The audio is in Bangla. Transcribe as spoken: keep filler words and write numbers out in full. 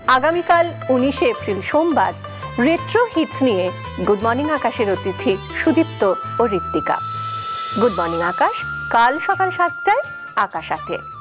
আগামীকাল উনিশে এপ্রিল সোমবার রেট্রো হিটস নিয়ে গুড মর্নিং আকাশের অতিথি সুদীপ্ত ও ঋত্বিকা। গুড মর্নিং আকাশ কাল সকাল সাতটায় আকাশ আটে।